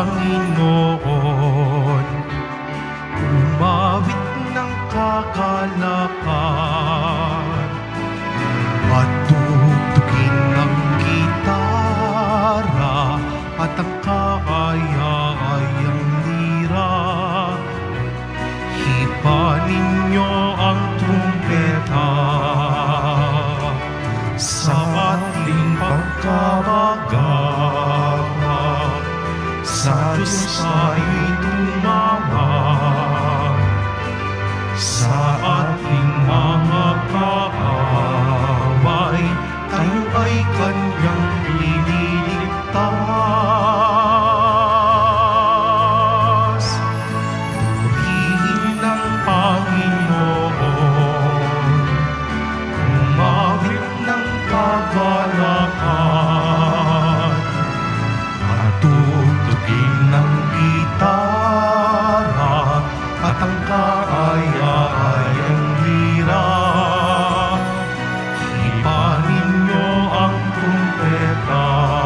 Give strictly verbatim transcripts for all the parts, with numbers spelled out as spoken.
Panginoon, umawit ng kagalakan at tugtugin ng gitara at ang kaaya-ayang lira. Hipa ninyo ang trumpeta sa ating pagkabagak. Sa Diyos tayo'y tumawag, sa ating mga kaaway, tayo ay kanyang ililigtas. Purihin ng Panginoon, umawit ng kagalakan, at tugtugin ng gitara at ang kaaya-ayang lira. Hipa ninyo ang trumpeta.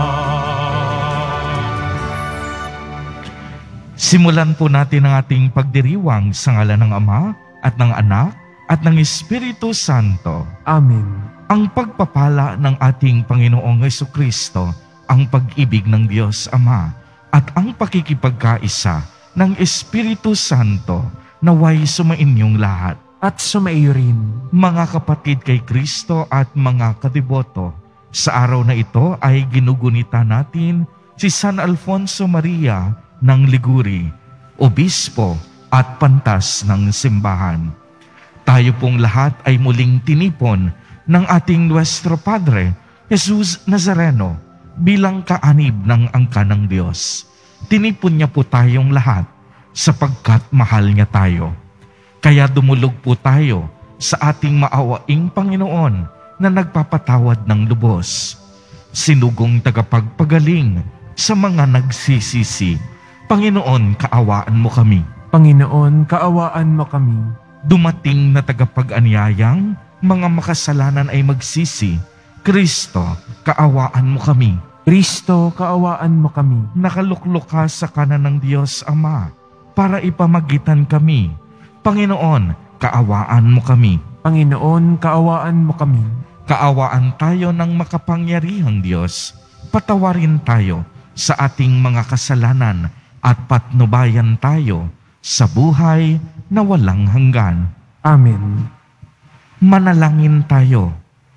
Simulan po natin ang ating pagdiriwang sa ngalan ng Ama at ng Anak at ng Espiritu Santo. Amen. Ang pagpapala ng ating Panginoong Jesucristo, ang pag-ibig ng Diyos Ama, at ang pakikipagkaisa ng Espiritu Santo naway sumainyong lahat. At sumaiyo rin. Mga kapatid kay Kristo at mga kadiboto, sa araw na ito ay ginugunita natin si San Alfonso Maria ng Liguri, obispo at pantas ng simbahan. Tayo pong lahat ay muling tinipon ng ating Nuestro Padre, Jesus Nazareno, bilang kaanib ng angka ng Diyos. Tinipon niya po tayong lahat sapagkat mahal niya tayo. Kaya dumulog po tayo sa ating maawaing Panginoon na nagpapatawad ng lubos. Sinugong tagapagpagaling sa mga nagsisisi. Panginoon, kaawaan mo kami. Panginoon, kaawaan mo kami. Dumating na tagapag-anyayang mga makasalanan ay magsisi. Kristo, kaawaan mo kami. Kristo, kaawaan mo kami. Nakaluklok ka sa kanan ng Diyos Ama para ipamagitan kami. Panginoon, kaawaan mo kami. Panginoon, kaawaan mo kami. Kaawaan tayo ng makapangyarihang Diyos. Patawarin tayo sa ating mga kasalanan at patnubayan tayo sa buhay na walang hanggan. Amen. Manalangin tayo.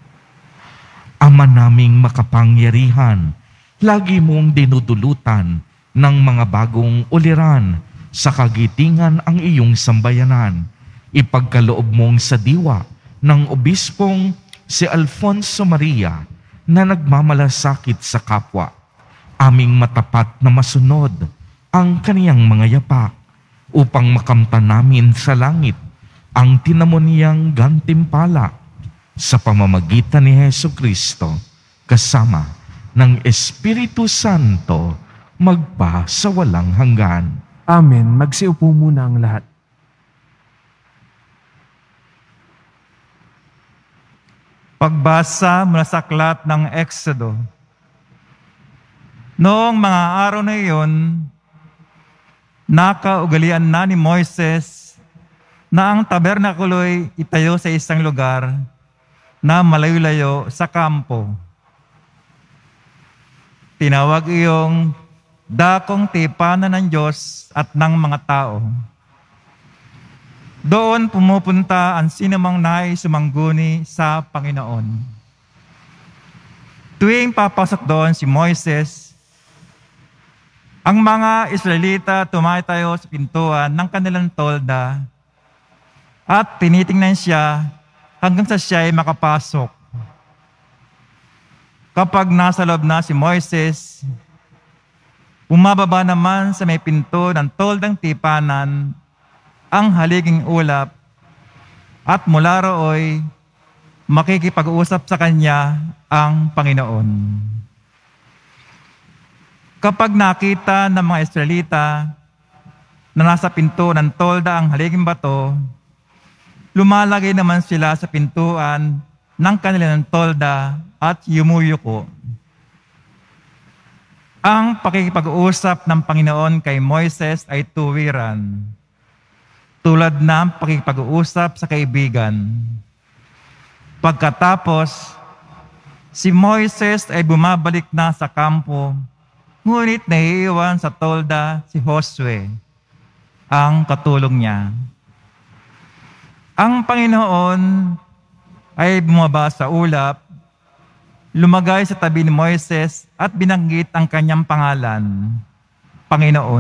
Ama naming makapangyarihan, lagi mong dinudulutan ng mga bagong uliran sa kagitingan ang iyong sambayanan. Ipagkaloob mong sa diwa ng obispong si Alfonso Maria na nagmamalasakit sa kapwa. Aming matapat na masunod ang kaniyang mga yapak upang makamtan namin sa langit ang tinamon niyang gantimpala sa pamamagitan ni Jesucristo kasama ng Espiritu Santo magpa sa walang hanggan. Amen. Magsiupo muna ang lahat. Pagbasa mula sa aklat ng Exodo. Noong mga araw na iyon, nakaugalian na ni Moises na ang tabernakulo'y itayo sa isang lugar na malayo-layo sa kampo. Tinawag iyong dakong tipanan ng Diyos at ng mga tao. Doon pumupunta ang sinumang nais sumangguni sa Panginoon. Tuwing papasok doon si Moises, ang mga Israelita tumatayo sa pintuan ng kanilang tolda at tinitingnan siya hanggang sa siya ay makapasok. Kapag nasa loob na si Moises, bumababa naman sa may pinto ng toldang tipanan ang haliging ulap at mula rooy makikipag-usap sa kanya ang Panginoon. Kapag nakita ng mga Israelita na nasa pinto ng tolda ang haliging bato, lumalagay naman sila sa pintuan ng kanilang tolda at yumuyuko. Ang pakikipag-uusap ng Panginoon kay Moises ay tuwiran, tulad ng pakikipag-uusap sa kaibigan. Pagkatapos, si Moises ay bumabalik na sa kampo, ngunit naiiwan sa tolda si Josue, ang katulong niya. Ang Panginoon ay bumaba sa ulap, lumagay sa tabi ni Moises at binanggit ang kanyang pangalan, Panginoon.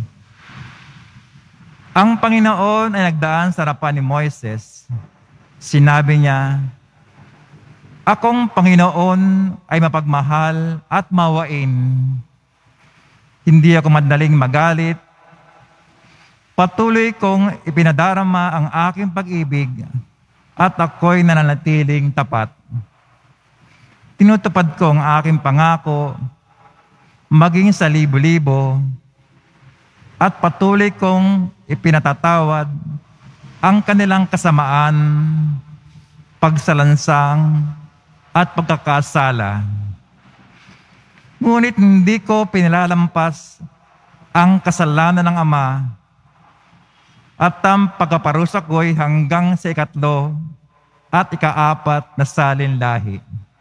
Ang Panginoon ay nagdaan sa harapan ni Moises. Sinabi niya, "Akong Panginoon ay mapagmahal at mawain. Hindi ako madaling magalit. Patuloy kong ipinadarama ang aking pag-ibig at ako'y nananatiling tapat. Tinutupad ko ang aking pangako, maging sa libo-libo, at patuloy kong ipinatatawad ang kanilang kasamaan, pagsalansang, at pagkakasala. Ngunit hindi ko pinilalampas ang kasalanan ng Ama, at ang pagkaparusa ko'y hanggang sa ikatlo at ikaapat na salin lahi."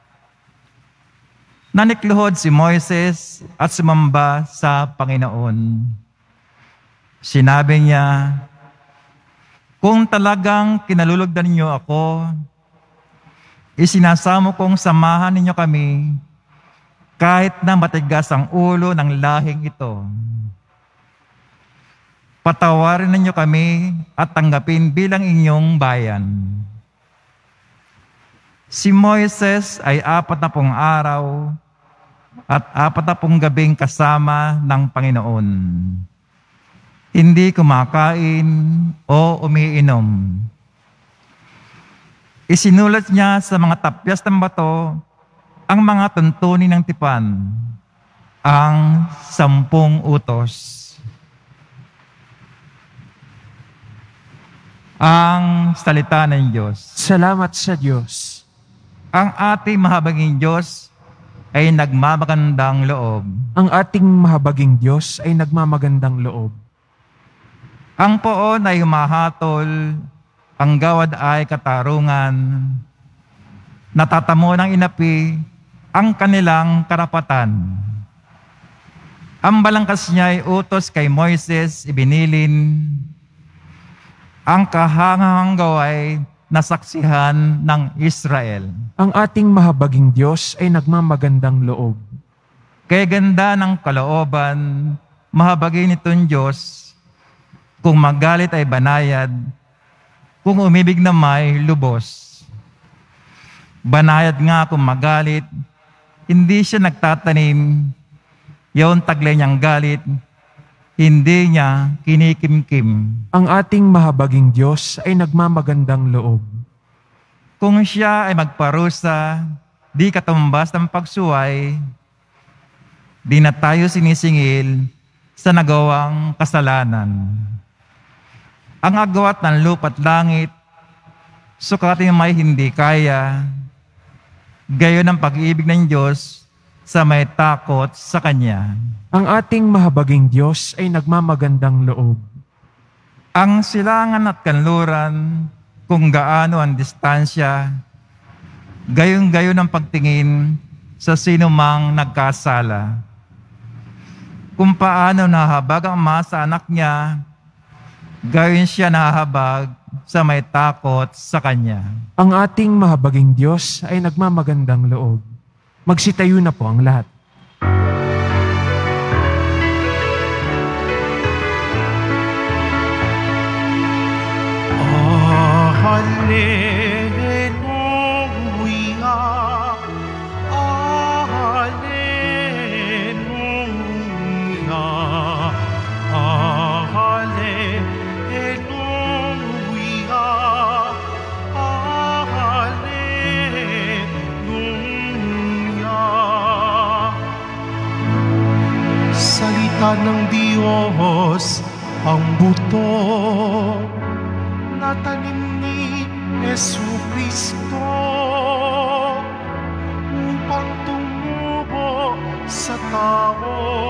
Nanikluhod si Moises at sumamba sa Panginoon. Sinabi niya, "Kung talagang kinalulugdan ninyo ako, isinasamo kong samahan ninyo kami kahit na matigas ang ulo ng lahing ito. Patawarin ninyo kami at tanggapin bilang inyong bayan." Si Moises ay apat na pong araw at apat na pong gabing kasama ng Panginoon. Hindi kumakain o umiinom. Isinulat niya sa mga tapyas ng bato ang mga tuntunin ng tipan, ang sampung utos. Ang salita ng Diyos. Salamat sa Diyos. Ang ating mahabaging Diyos ay nagmamagandang loob. Ang ating mahabaging Diyos ay nagmamagandang loob. Ang poon ay humahatol, ang gawad ay katarungan. Natatamo ng inapi ang kanilang karapatan. Ang balangkas niya ay utos kay Moises ibinilin. Ang kahanghang gaway nasaksihan ng Israel. Ang ating mahabaging Diyos ay nagmamagandang loob. Kaya ganda ng kalooban, mahabagin nitong Diyos. Kung magalit ay banayad, kung umibig na may lubos. Banayad nga kung magalit, hindi siya nagtatanim. Yon taglay niyang galit, hindi niya kinikimkim. Ang ating mahabaging Diyos ay nagmamagandang loob. Kung siya ay magparusa, di katumbas ng pagsuway, di na tayo sinisingil sa nagawang kasalanan. Ang agawat ng lupa't langit, sukatin may hindi kaya, gayon ang pag-ibig ng Diyos sa may takot sa Kanya. Ang ating mahabaging Diyos ay nagmamagandang loob. Ang silangan at kanluran, kung gaano ang distansya, gayon-gayon ang pagtingin sa sino mang nagkasala. Kung paano nahabag ang ama sa anak niya, gayon siya nahabag sa may takot sa Kanya. Ang ating mahabaging Diyos ay nagmamagandang loob. Magsitayo na po ang lahat. Alleluia, Alleluia, Alleluia, Alleluia. Salita ng Diyos ang buto na tanim ni Jesucristo upang tumubo sa tao.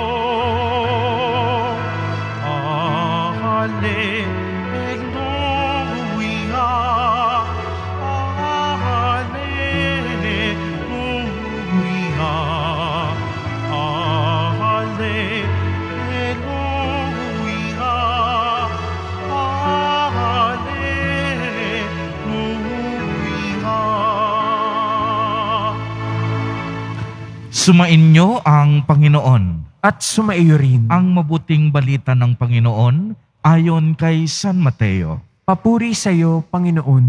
Sumainyo ang Panginoon. At sumaiyo rin. Ang mabuting balita ng Panginoon ayon kay San Mateo. Papuri sa iyo, Panginoon.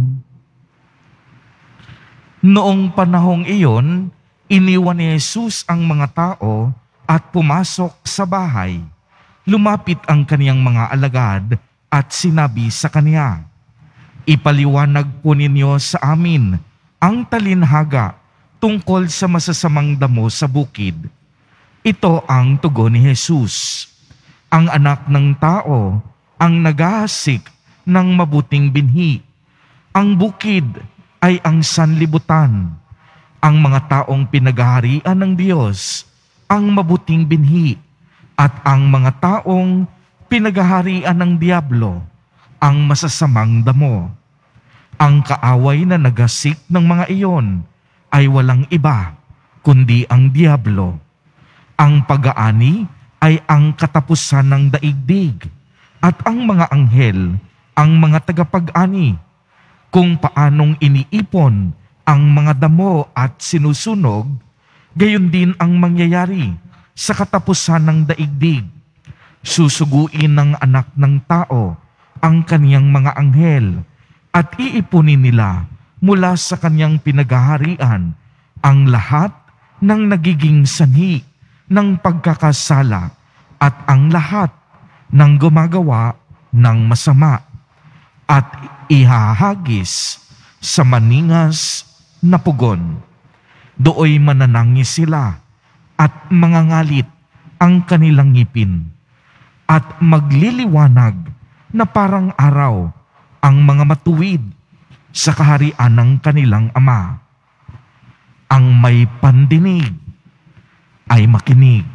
Noong panahong iyon, iniwan ni Jesus ang mga tao at pumasok sa bahay. Lumapit ang kaniyang mga alagad at sinabi sa kaniya, "Ipaliwanag po ninyo sa amin ang talinhaga tungkol sa masasamang damo sa bukid." Ito ang tugon ni Jesus. Ang anak ng tao ang naghahasik ng mabuting binhi. Ang bukid ay ang sanlibutan. Ang mga taong pinaghaharian ng Diyos ang mabuting binhi. At ang mga taong pinaghaharian ng Diablo ang masasamang damo. Ang kaaway na naghasik ng mga iyon ay walang iba kundi ang Diablo. Ang pag-aani ay ang katapusan ng daigdig, at ang mga anghel ang mga tagapag-ani. Kung paanong iniipon ang mga damo at sinusunog, gayon din ang mangyayari sa katapusan ng daigdig. Susuguin ng anak ng tao ang kaniyang mga anghel, at iipunin nila mula sa kaniyang pinaghaharian ang lahat ng nagiging sanhi ng pagkakasala at ang lahat ng gumagawa ng masama, at ihahagis sa maningas na pugon. Dooy mananangis sila at mangangalit ang kanilang ngipin, at magliliwanag na parang araw ang mga matuwid sa kaharian ng kanilang Ama. Ang may pandinig ay makinig.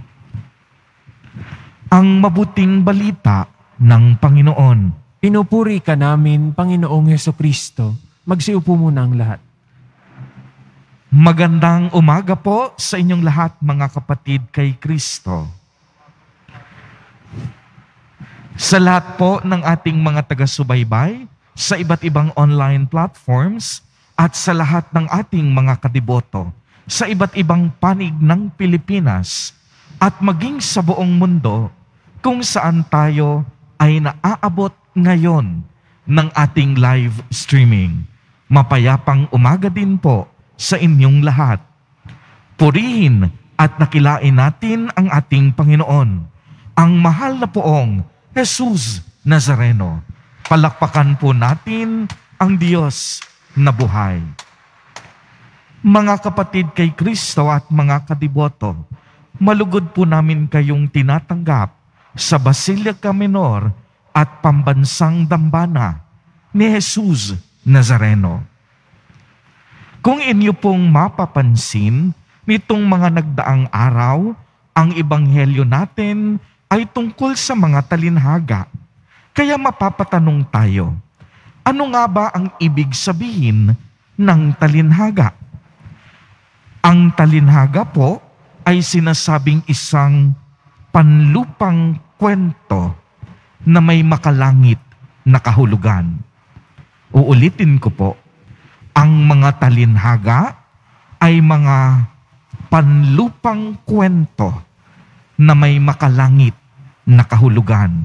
Ang mabuting balita ng Panginoon. Pinupuri ka namin, Panginoong Hesukristo. Magsiupo muna ang lahat. Magandang umaga po sa inyong lahat, mga kapatid kay Kristo. Sa lahat po ng ating mga taga-subaybay, sa iba't ibang online platforms, at sa lahat ng ating mga kadiboto, sa iba't ibang panig ng Pilipinas, at maging sa buong mundo, kung saan tayo ay naaabot ngayon ng ating live streaming. Mapayapang umaga din po sa inyong lahat. Purihin at nakilain natin ang ating Panginoon, ang mahal na poong Jesus Nazareno. Palakpakan po natin ang Diyos na buhay. Mga kapatid kay Kristo at mga kadiboto, malugod po namin kayong tinatanggap sa Basilica Minor at Pambansang Dambana ni Jesus Nazareno. Kung inyo pong mapapansin, nitong mga nagdaang araw, ang ebanghelyo natin ay tungkol sa mga talinhaga. Kaya mapapatanong tayo, ano nga ba ang ibig sabihin ng talinhaga? Ang talinhaga po ay sinasabing isang panlupang kwento na may makalangit na kahulugan. Uulitin ko po, ang mga talinhaga ay mga panlupang kwento na may makalangit na kahulugan.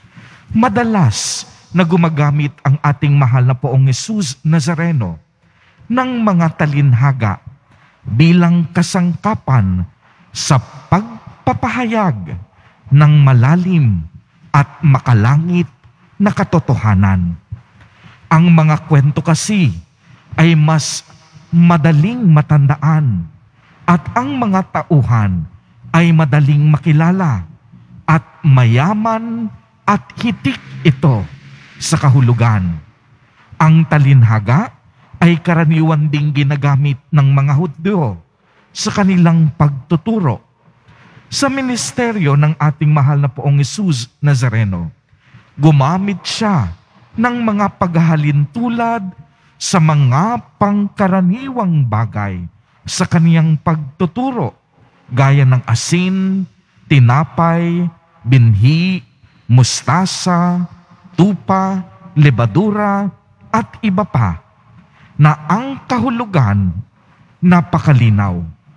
Madalas na gumagamit ang ating mahal na poong Jesus Nazareno ng mga talinhaga bilang kasangkapan sa pagpapahayag ng malalim at makalangit na katotohanan. Ang mga kwento kasi ay mas madaling matandaan at ang mga tauhan ay madaling makilala at mayaman at hitik ito sa kahulugan. Ang talinhaga ay karaniwan ding ginagamit ng mga Hudyo sa kanilang pagtuturo. Sa ministeryo ng ating mahal na poong Jesus Nazareno, gumamit siya ng mga paghahalin tulad sa mga pangkaraniwang bagay sa kaniyang pagtuturo, gaya ng asin, tinapay, binhi, mustasa, tupa, lebadura, at iba pa, na ang kahulugan napakalinaw.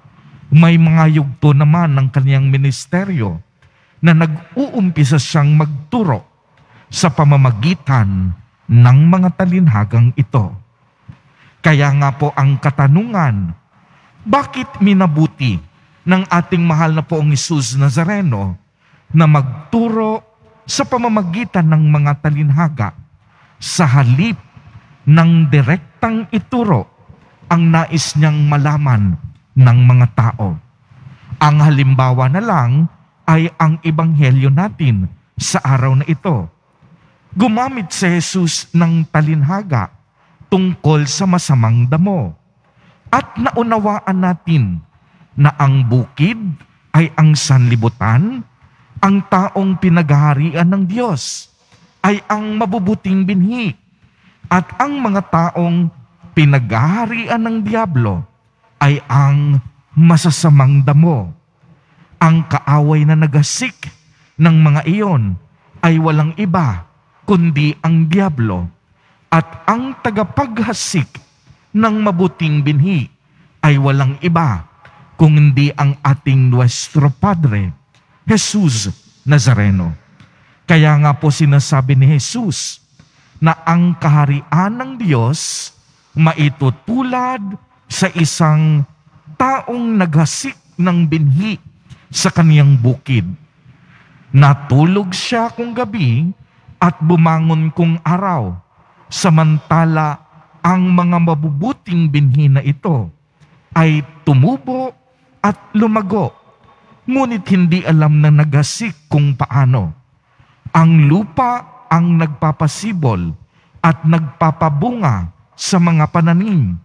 May mga yugto naman ng kaniyang ministeryo na nag-uumpisa siyang magturo sa pamamagitan ng mga talinhagang ito. Kaya nga po ang katanungan, bakit minabuti ng ating mahal na poong Jesus Nazareno na magturo sa pamamagitan ng mga talinhaga sa halip ng direktang ituro ang nais niyang malaman ng mga tao? Ang halimbawa na lang ay ang ebanghelyo natin sa araw na ito. Gumamit si Jesus ng talinhaga tungkol sa masamang damo. At naunawaan natin na ang bukid ay ang sanlibutan, ang taong pinaghaharian ng Diyos ay ang mabubuting binhi, at ang mga taong pinaghaharian ng Diablo ay ang masasamang damo. Ang kaaway na nagasik ng mga iyon ay walang iba kundi ang Diablo, at ang tagapaghasik ng mabuting binhi ay walang iba kung hindi ang ating Nuestro Padre, Jesus Nazareno. Kaya nga po sinasabi ni Jesus na ang kaharian ng Diyos maitutulad sa isang taong naghasik ng binhi sa kaniyang bukid. Natulog siya kung gabi at bumangon kung araw, samantala ang mga mabubuting binhi na ito ay tumubo at lumago, ngunit hindi alam na naghasik kung paano. Ang lupa ang nagpapasibol at nagpapabunga sa mga pananim.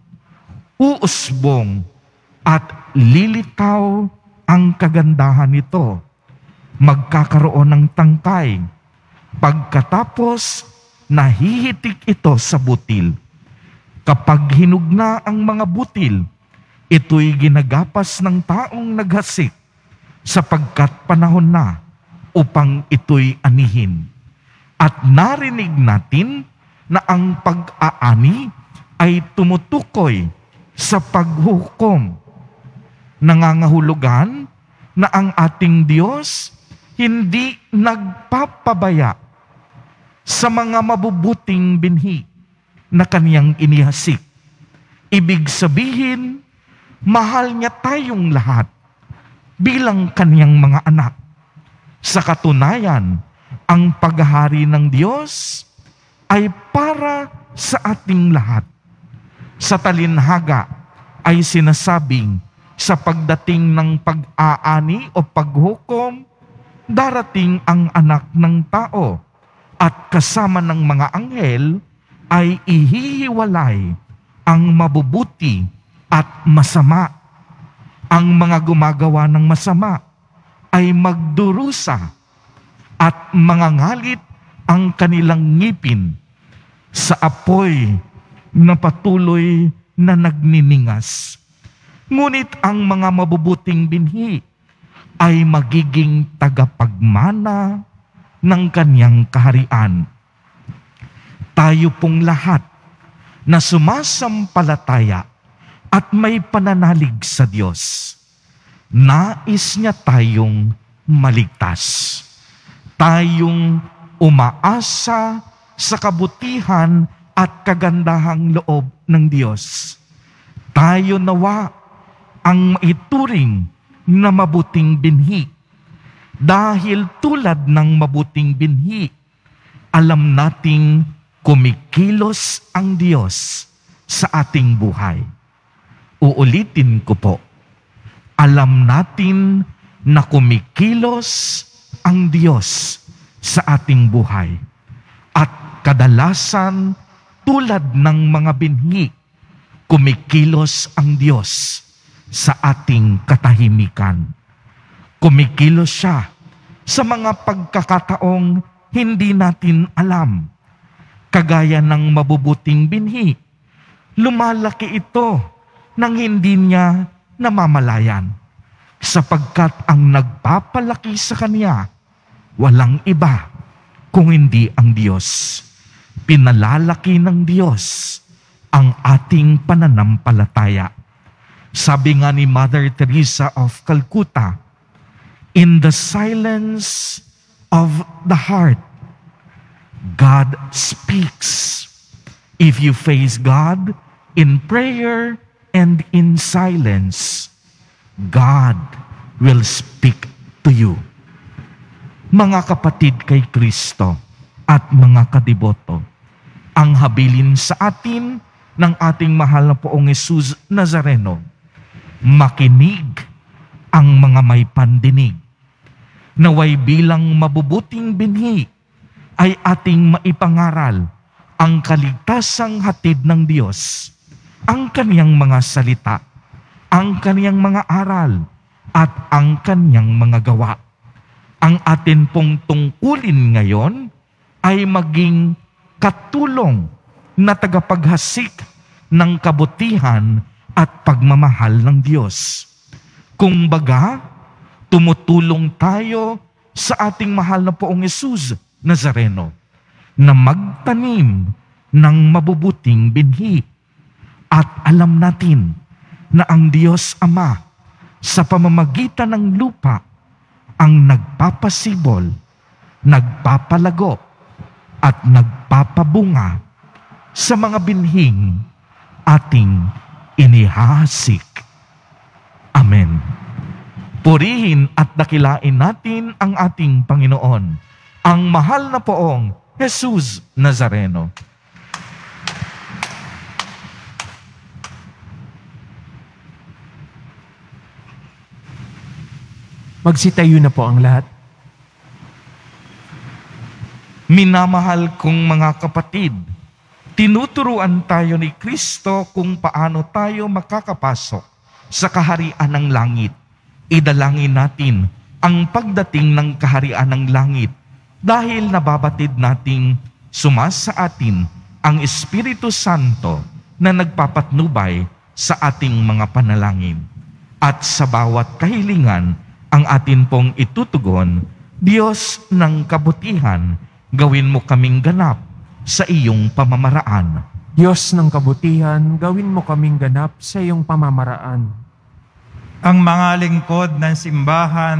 Uusbong at lilitaw ang kagandahan nito. Magkakaroon ng tangkay. Pagkatapos, nahihitik ito sa butil. Kapag hinug na ang mga butil, ito'y ginagapas ng taong naghasik sapagkat panahon na upang ito'y anihin. At narinig natin na ang pag-aani ay tumutukoy sa paghukom. Nangangahulugan na ang ating Diyos hindi nagpapabaya sa mga mabubuting binhi na kaniyang inihasik. Ibig sabihin, mahal niya tayong lahat bilang kaniyang mga anak. Sa katunayan, ang paghahari ng Diyos ay para sa ating lahat. Sa talinhaga ay sinasabing sa pagdating ng pag-aani o paghukom, darating ang anak ng tao at kasama ng mga anghel ay ihihiwalay ang mabubuti at masama. Ang mga gumagawa ng masama ay magdurusa at mangangalit ang kanilang ngipin sa apoy na patuloy na nagniningas. Ngunit ang mga mabubuting binhi ay magiging tagapagmana ng kaniyang kaharian. Tayo pong lahat na sumasampalataya at may pananalig sa Diyos, nais niya tayong maligtas. Tayong umaasa sa kabutihan at kagandahang loob ng Diyos. Tayo nawa ang maituring na mabuting binhi. Dahil tulad ng mabuting binhi, alam nating kumikilos ang Diyos sa ating buhay. Uulitin ko po, alam natin na kumikilos ang Diyos sa ating buhay. At kadalasan, tulad ng mga binhi, kumikilos ang Diyos sa ating katahimikan. Kumikilos siya sa mga pagkakataong hindi natin alam. Kagaya ng mabubuting binhi, lumalaki ito nang hindi niya namamalayan. Sapagkat ang nagpapalaki sa kanya, walang iba kung hindi ang Diyos. Pinalalaki ng Diyos ang ating pananampalataya. Sabi nga ni Mother Teresa of Calcutta, in the silence of the heart, God speaks. If you face God in prayer and in silence, God will speak to you. Mga kapatid kay Kristo at mga kadiboto, ang habilin sa atin ng ating mahal na Poong Jesus Nazareno, makinig ang mga may pandinig. Naway bilang mabubuting binhi ay ating maipangaral ang kaligtasang hatid ng Diyos, ang kaniyang mga salita, ang kaniyang mga aral, at ang kaniyang mga gawa. Ang atin pong tungkulin ngayon ay maging katulong na tagapaghasik ng kabutihan at pagmamahal ng Diyos. Kung baga, tumutulong tayo sa ating mahal na Poong Jesus Nazareno na magtanim ng mabubuting binhi. At alam natin na ang Diyos Ama sa pamamagitan ng lupa ang nagpapasibol, nagpapalago, at nagpapabunga sa mga binhing ating inihahasik. Amen. Purihin at dakilain natin ang ating Panginoon, ang mahal na Poong Jesus Nazareno. Magsitayo na po ang lahat. Minamahal kong mga kapatid, tinuturuan tayo ni Kristo kung paano tayo makakapasok sa kaharian ng langit. Idalangin natin ang pagdating ng kaharian ng langit dahil nababatid nating sumasa atin ang Espiritu Santo na nagpapatnubay sa ating mga panalangin. At sa bawat kahilingan ang atin pong itutugon, Diyos ng kabutihan, gawin mo kaming ganap sa iyong pamamaraan. Diyos ng kabutihan, gawin mo kaming ganap sa iyong pamamaraan. Ang mga lingkod ng simbahan,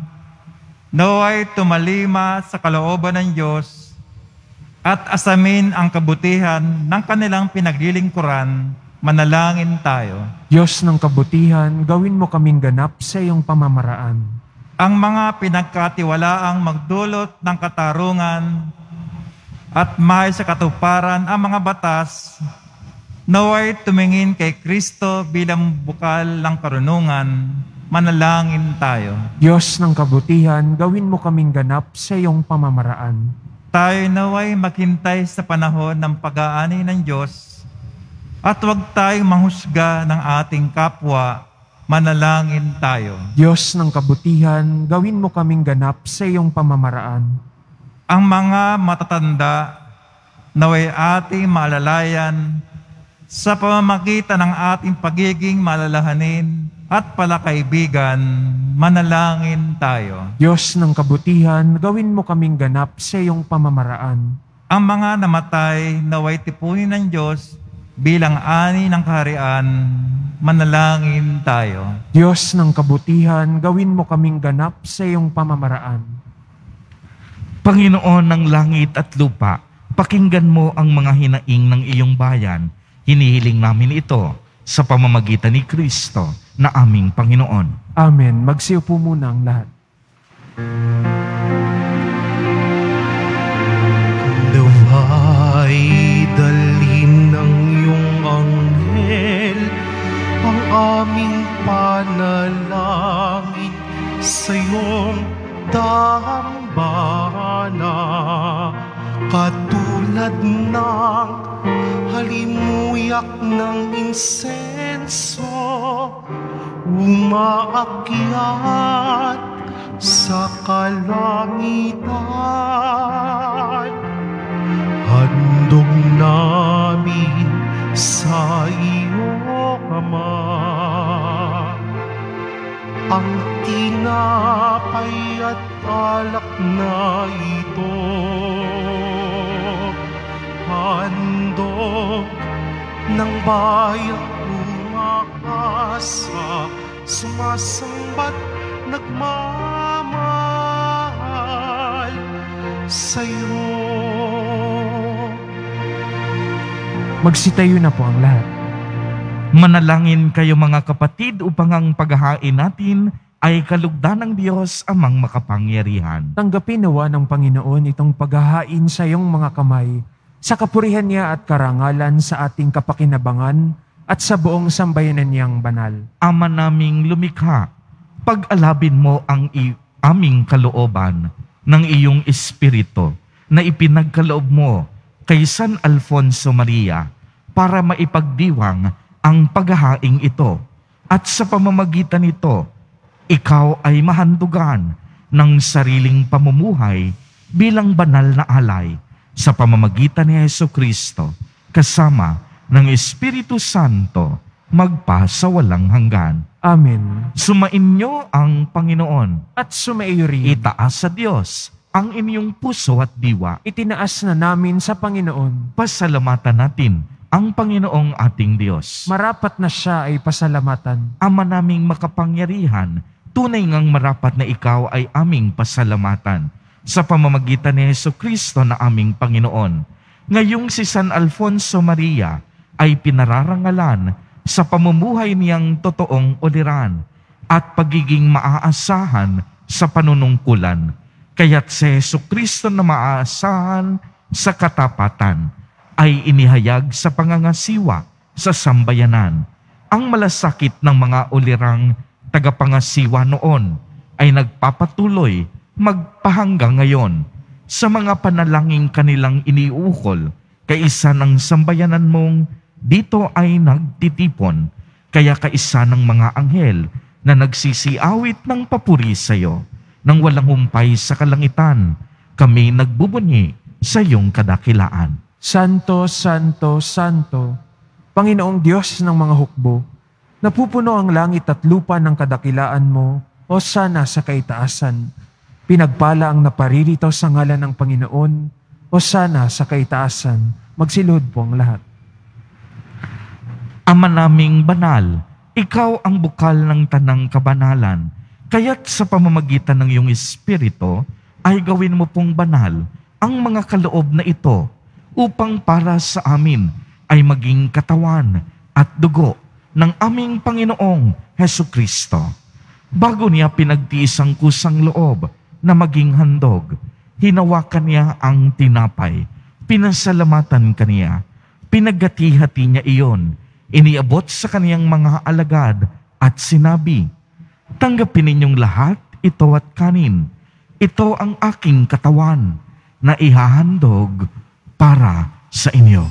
naway tumalima sa kalooban ng Diyos at asamin ang kabutihan ng kanilang pinaglilingkuran. Manalangin tayo. Diyos ng kabutihan, gawin mo kaming ganap sa iyong pamamaraan. Ang mga pinagkatiwalaang magdulot ng katarungan at may sa katuparan ang mga batas, naway tumingin kay Kristo bilang bukal ng karunungan. Manalangin tayo. Diyos ng kabutihan, gawin mo kaming ganap sa iyong pamamaraan. Tayo naway maghintay sa panahon ng pag-aani ng Diyos at huwag tayong manghusga ng ating kapwa. Manalangin tayo. Diyos ng kabutihan, gawin mo kaming ganap sa iyong pamamaraan. Ang mga matatanda naway ating maalalayan sa pamamagitan ng ating pagiging malalahanin at palakaibigan. Manalangin tayo. Diyos ng kabutihan, gawin mo kaming ganap sa iyong pamamaraan. Ang mga namatay naway tipunin ng Diyos bilang ani ng kaharian. Manalangin tayo. Diyos ng kabutihan, gawin mo kaming ganap sa iyong pamamaraan. Panginoon ng langit at lupa, pakinggan mo ang mga hinaing ng iyong bayan. Hinihiling namin ito sa pamamagitan ni Kristo na aming Panginoon. Amen. Magsiupo muna ang lahat. Naway dalhin ng iyong anghel ang aming panalangin sa iyong dambana, katulad ng halimuyak ng insenso umaakyat sa kalangitan. Handog namin sa iyo, Ama, ang tinapay at alak na ito. Handog ng bayang umakas masa, sumasamba't nagmamahal sa'yo. Magsitayo na po ang lahat. Manalangin kayo mga kapatid upang ang paghahain natin ay kalugdan ng Diyos amang makapangyarihan. Tanggapin nawa ng Panginoon itong paghahain sa iyong mga kamay, sa kapurihan niya at karangalan sa ating kapakinabangan at sa buong sambayanan niyang banal. Ama naming lumikha, pag-alabin mo ang i- aming kalooban ng iyong Espiritu na ipinagkaloob mo kay San Alfonso Maria para maipagdiwang ang paghahaing ito. At sa pamamagitan nito, ikaw ay mahandugan ng sariling pamumuhay bilang banal na alay sa pamamagitan ni Jesucristo kasama ng Espiritu Santo magpa sa walang hanggan. Amen. Sumain niyo ang Panginoon. At sumaiyo rin. Itaas sa Diyos ang inyong puso at diwa. Itinaas na namin sa Panginoon. Pasalamatan natin ang Panginoong ating Diyos. Marapat na siya ay pasalamatan. Ama naming makapangyarihan, tunay ngang marapat na ikaw ay aming pasalamatan sa pamamagitan ni Jesucristo na aming Panginoon. Ngayong si San Alfonso Maria ay pinararangalan sa pamumuhay niyang totoong uliran at pagiging maaasahan sa panunungkulan. Kaya't si Jesucristo na maaasahan sa katapatan ay inihayag sa pangangasiwa sa sambayanan. Ang malasakit ng mga ulirang tagapangasiwa noon ay nagpapatuloy magpahanggang ngayon sa mga panalangin kanilang iniukol kaisa ng sambayanan mong dito ay nagtitipon, kaya kaisa ng mga anghel na nagsisiawit ng papuri sa iyo. Nang walang humpay sa kalangitan, kami nagbubunyi sa iyong kadakilaan. Santo, Santo, Santo, Panginoong Diyos ng mga hukbo, napupuno ang langit at lupa ng kadakilaan mo, o sana sa kaitaasan. Pinagpala ang naparirito sa ngalan ng Panginoon, o sana sa kaitaasan. Magsilod po ang lahat. Ama naming banal, ikaw ang bukal ng tanang kabanalan, kaya't sa pamamagitan ng iyong Espiritu ay gawin mo pong banal ang mga kaloob na ito upang para sa amin ay maging katawan at dugo ng aming Panginoong Hesukristo. Bago niya pinagtiis ang kusang loob na maging handog, hinawakan niya ang tinapay, pinasalamatan kaniya, pinaghati-hati niya iyon, iniabot sa kaniyang mga alagad at sinabi, tanggapin ninyong lahat ito at kanin. Ito ang aking katawan na ihahandog para sa inyo.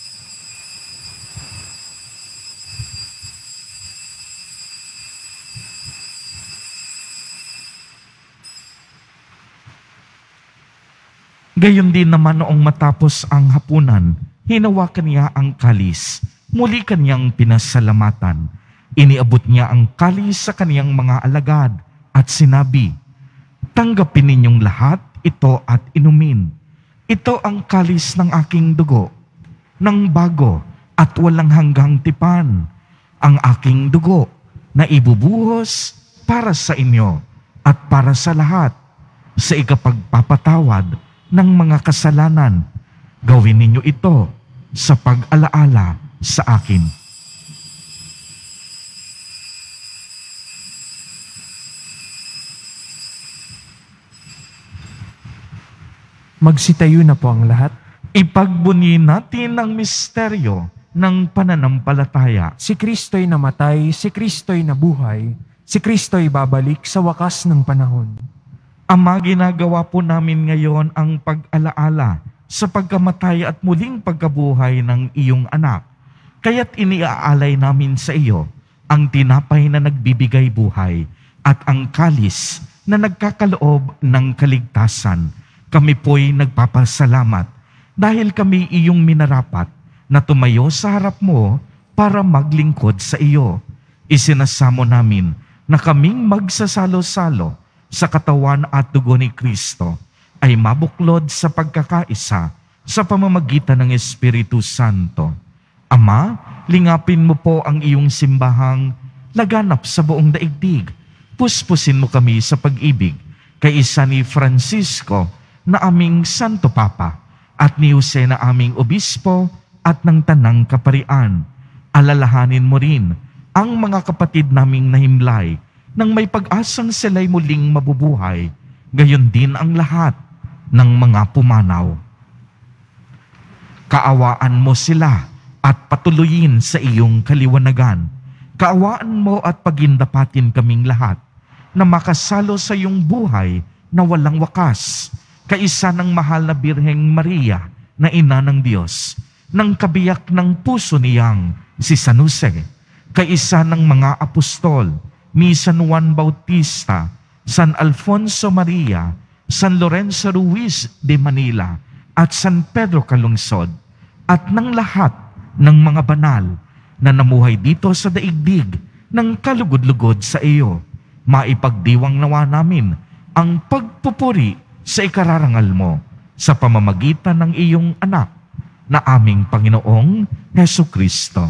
Gayon din naman noong matapos ang hapunan, hinawakan niya ang kalis. Muli kaniyang pinasalamatan. Iniabot niya ang kalis sa kaniyang mga alagad at sinabi, tanggapin ninyong lahat ito at inumin. Ito ang kalis ng aking dugo, ng bago at walang hanggang tipan. Ang aking dugo na ibubuhos para sa inyo at para sa lahat sa ikapagpapatawad ng mga kasalanan. Gawin ninyo ito sa pag-alaala sa akin. Magsitayo na po ang lahat. Ipagbunyi natin ang misteryo ng pananampalataya. Si Kristo'y namatay, si Kristo'y nabuhay, si Kristo'y babalik sa wakas ng panahon. Ama, ginagawa po namin ngayon ang pag-alaala sa pagkamatay at muling pagkabuhay ng iyong anak. Kaya't iniaalay namin sa iyo ang tinapay na nagbibigay buhay at ang kalis na nagkakaloob ng kaligtasan. Kami po'y nagpapasalamat dahil kami iyong minarapat na tumayo sa harap mo para maglingkod sa iyo. Isinasamo namin na kaming magsasalo-salo sa katawan at dugo ni Kristo ay mabuklod sa pagkakaisa sa pamamagitan ng Espiritu Santo. Ama, lingapin mo po ang iyong simbahang laganap sa buong daigdig. Puspusin mo kami sa pag-ibig kay isa ni Francisco na aming Santo Papa at ni Jose na aming Obispo at ng Tanang Kaparian. Alalahanin mo rin ang mga kapatid naming nahimlay nang may pag-asang sila'y muling mabubuhay, gayon din ang lahat ng mga pumanaw. Kaawaan mo sila at patuloyin sa iyong kaliwanagan. Kaawaan mo at pagindapatin kaming lahat na makasalo sa iyong buhay na walang wakas, kaisa ng mahal na Birheng Maria na ina ng Diyos, ng kabiyak ng puso niyang si San Jose, kaisa ng mga apostol, ni San Juan Bautista, San Alfonso Maria, San Lorenzo Ruiz de Manila, at San Pedro Calungsod, at ng lahat ng mga banal na namuhay dito sa daigdig ng kalugod-lugod sa iyo. Maipagdiwang nawa namin ang pagpupuri sa ikararangal mo sa pamamagitan ng iyong anak na aming Panginoong Hesu Kristo.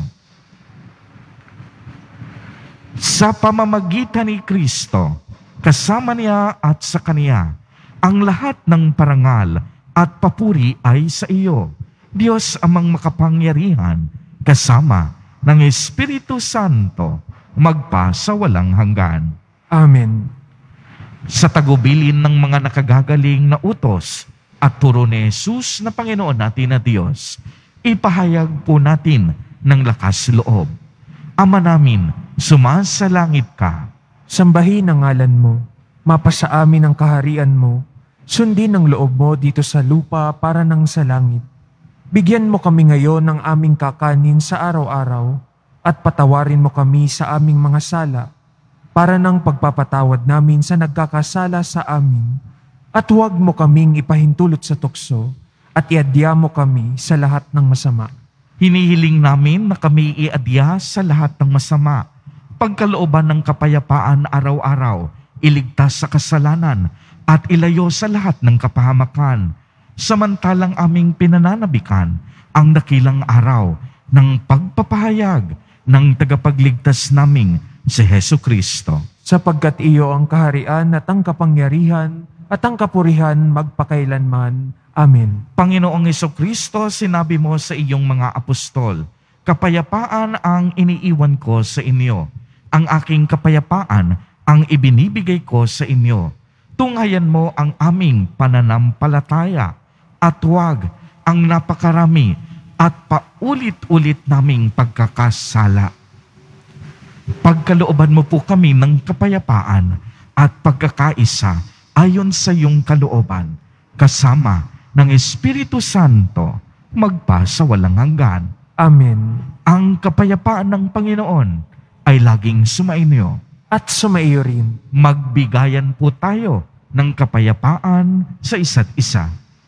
Sa pamamagitan ni Kristo, kasama niya at sa Kaniya, ang lahat ng parangal at papuri ay sa iyo, Diyos amang makapangyarihan, kasama ng Espiritu Santo, magpa sa walang hanggan. Amen. Sa tagubilin ng mga nakagagaling na utos at turo ni Jesus na Panginoon natin na Diyos, ipahayag po natin ng lakas loob. Ama namin, sumasalangit ka. Sambahin ang ngalan mo, mapasa amin ang kaharian mo, sundin ang loob mo dito sa lupa para nang sa langit. Bigyan mo kami ngayon ng aming kakanin sa araw-araw at patawarin mo kami sa aming mga sala para nang pagpapatawad namin sa nagkakasala sa amin, at huwag mo kaming ipahintulot sa tukso at iadya mo kami sa lahat ng masama. Hinihiling namin na kami iadya sa lahat ng masama, pagkalooban ng kapayapaan araw-araw, iligtas sa kasalanan at ilayo sa lahat ng kapahamakan, samantalang aming pinananabikan ang dakilang araw ng pagpapahayag ng tagapagligtas naming si Hesu Kristo. Sapagkat iyo ang kaharian at ang kapangyarihan at ang kapurihan magpakailanman. Amen. Panginoong Hesu Kristo, sinabi mo sa iyong mga apostol, kapayapaan ang iniiwan ko sa inyo. Ang aking kapayapaan ang ibinibigay ko sa inyo. Tunghayan mo ang aming pananampalataya at huwag ang napakarami at paulit-ulit naming pagkakasala. Pagkalooban mo po kami ng kapayapaan at pagkakaisa ayon sa iyong kalooban, kasama ng Espiritu Santo, magpa sa walang hanggan. Amen. Ang kapayapaan ng Panginoon ay laging sumainyo. At sumaiyo rin. Magbigayan po tayo ng kapayapaan sa isa't isa.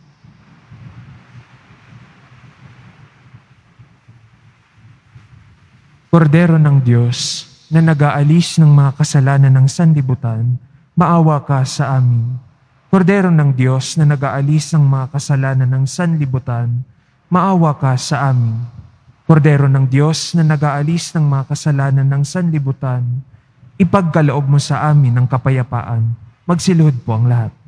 Kordero ng Diyos, na nag-aalis ng mga kasalanan ng sanlibutan, maawa ka sa amin. Kordero ng Diyos, na nag-aalis ng mga kasalanan ng sanlibutan, maawa ka sa amin. Kordero ng Diyos, na nag-aalis ng mga kasalanan ng sanlibutan, ipagkaloob mo sa amin ang kapayapaan. Magsiluhod po ang lahat.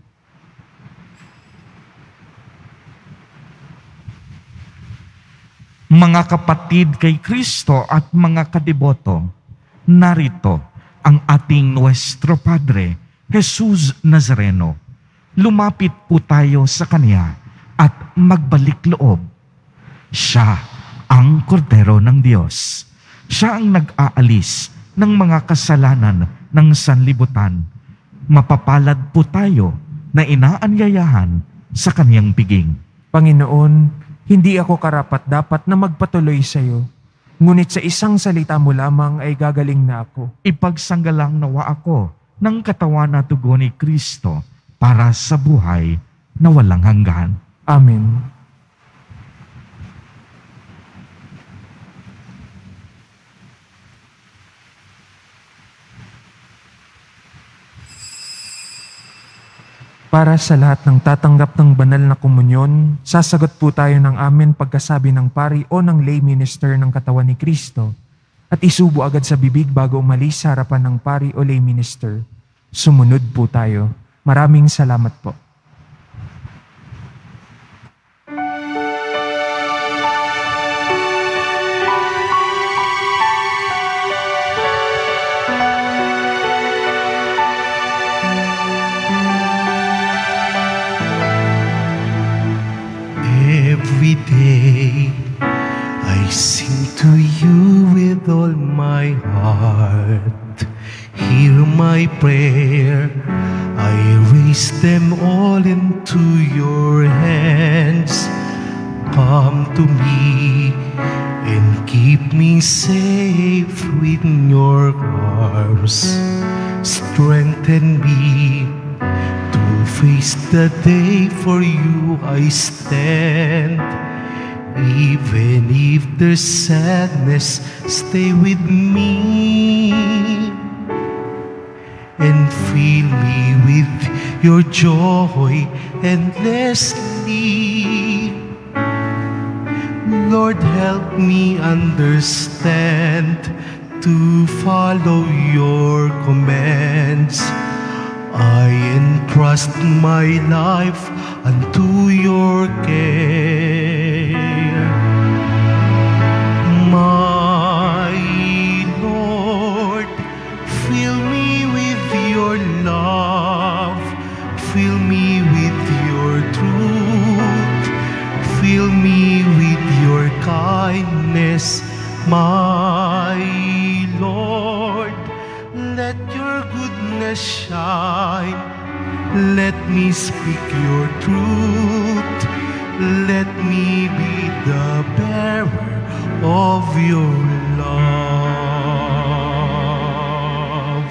Mga kapatid kay Kristo at mga kadiboto, narito ang ating Nuestro Padre, Jesus Nazareno. Lumapit po tayo sa Kanya at magbalik loob. Siya ang Kordero ng Diyos. Siya ang nag-aalis ng mga kasalanan ng sanlibutan. Mapapalad po tayo na inaanyayahan sa Kaniyang piging. Panginoon, hindi ako karapat-dapat na magpatuloy sa iyo, ngunit sa isang salita mo lamang ay gagaling na ako. Ipagsanggalang nawa ako ng katawan na dugo ni Kristo para sa buhay na walang hanggan. Amen. Para sa lahat ng tatanggap ng banal na komunyon, sasagot po tayo ng amen pagkasabi ng pari o ng lay minister ng katawan ni Kristo. at isubo agad sa bibig bago umalis sa harapan ng pari o lay minister. Sumunod po tayo. Maraming salamat po. Every day I sing to you with all my heart. Hear my prayer, I raise them all into your hands. Come to me and keep me safe within your arms. Strengthen me to face the day, for you I stand. Even if there's sadness, stay with me and fill me with your joy endlessly. Lord, help me understand to follow your commands. I entrust my life unto your care. My Lord, fill me with your love, fill me with your truth, fill me with your kindness. My Lord, let your goodness shine. Let me speak your truth. Let me be the bearer of your love.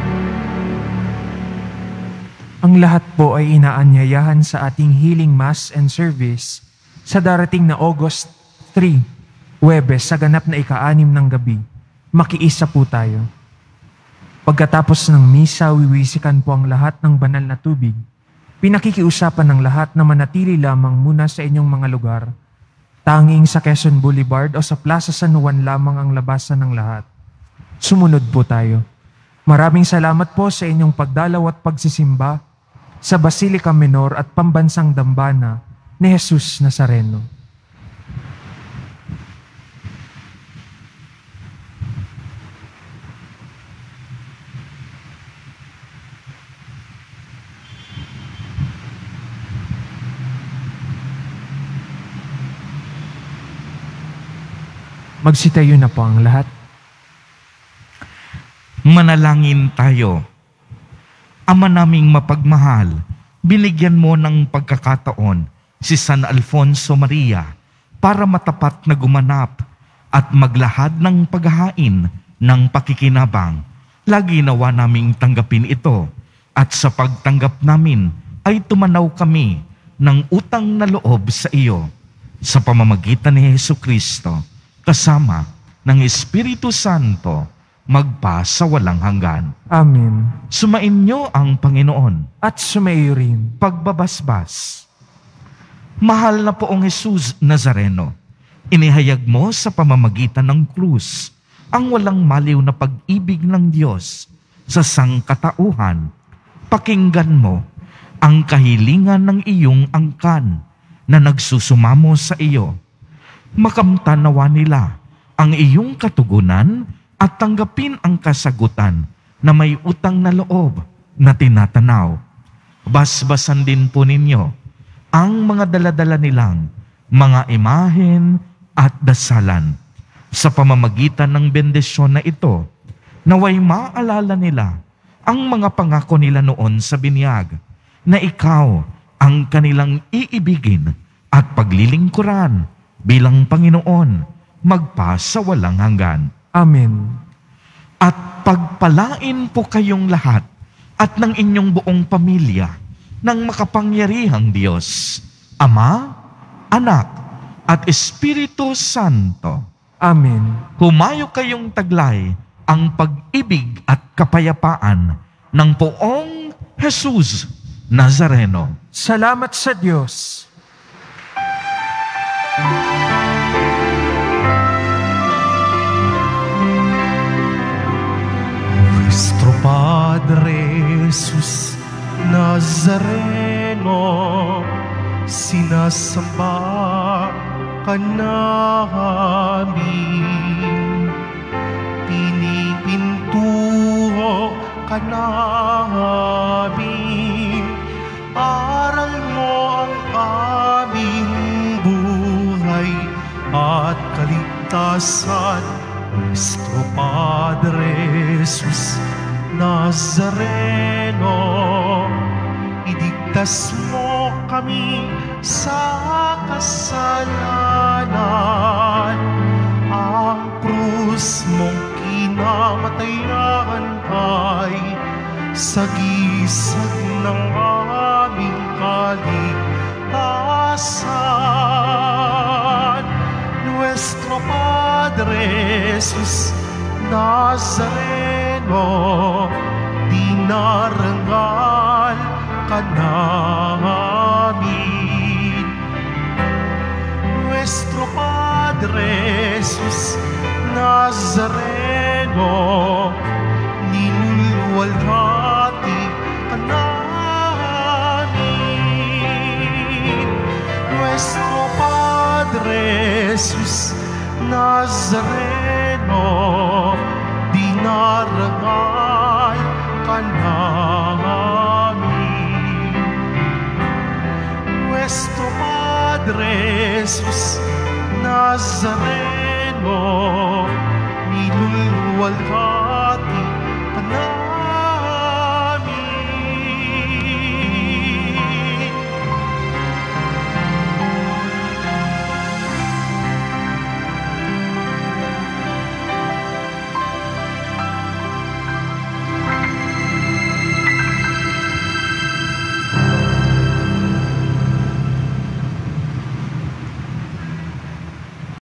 Ang lahat po ay inaanyayahan sa ating healing mass and service sa darating na August third, Huwebes, sa ganap na ika-anim ng gabi. Makiisa po tayo. Pagkatapos ng misa, wiwisikan po ang lahat ng banal na tubig. Pinakikiusapan ng lahat na manatili lamang muna sa inyong mga lugar. Tanging sa Quezon Boulevard o sa Plaza San Juan lamang ang labasan ng lahat. Sumunod po tayo. Maraming salamat po sa inyong pagdalaw at pagsisimba sa Basilica Menor at Pambansang Dambana ni Jesus Nazareno. Magsitayo na po ang lahat. Manalangin tayo. Ama naming mapagmahal, binigyan mo ng pagkakataon si San Alfonso Maria para matapat na gumanap at maglahad ng paghahain ng pakikinabang. Lagi nawa naming tanggapin ito at sa pagtanggap namin ay tumanaw kami ng utang na loob sa iyo sa pamamagitan ni Jesucristo kasama ng Espiritu Santo, magpa sa walang hanggan. Amen. Sumainyo ang Panginoon. At sumaiyo rin. Pagbabasbas. Mahal na poong Jesus Nazareno, inihayag mo sa pamamagitan ng krus ang walang maliw na pag-ibig ng Diyos sa sangkatauhan. Pakinggan mo ang kahilingan ng iyong angkan na nagsusumamo sa iyo. Makamtanawa nila ang iyong katugunan at tanggapin ang kasagutan na may utang na loob na tinatanaw. Basbasan din po ninyo ang mga daladala nilang mga imahen at dasalan. Sa pamamagitan ng bendisyon na ito, naway maalala nila ang mga pangako nila noon sa binyag na ikaw ang kanilang iibigin at paglilingkuran bilang Panginoon, magpa sa walang hanggan. Amen. At pagpalain po kayong lahat at ng inyong buong pamilya ng makapangyarihang Diyos, Ama, Anak, at Espiritu Santo. Amen. Humayo kayong taglay ang pag-ibig at kapayapaan ng poong Jesus Nazareno. Salamat sa Diyos. Jesus Nazareno, sinasamba ka namin, pinipintuho ka namin, aral mo ang aming buhay at kaligtasan. Nuestro Padre Jesus Nazareno, idigtas mo kami sa kasalanan. Ang krus mong kinamatayan ay sagisag ng aming kaligtasan. Nuestro Padre Jesus Nazareno, dinarangal ka namin. Nuestro Padre Jesus Nazareno, ninulwalhati ka namin. Nuestro Padre Jesus Nazareno, dinarangal ka namin. Nuestro Padre Jesus Nazareno, niluluwalhati